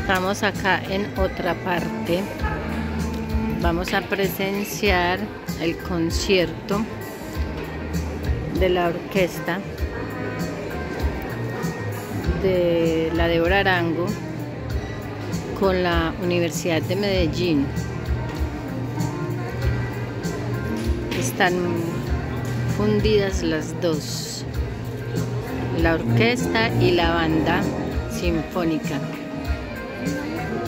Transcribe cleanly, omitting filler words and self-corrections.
Estamos acá en otra parte. Vamos a presenciar el concierto de la orquesta de la Débora Arango con la Universidad de Medellín. Están fundidas las dos, la orquesta y la banda sinfónica.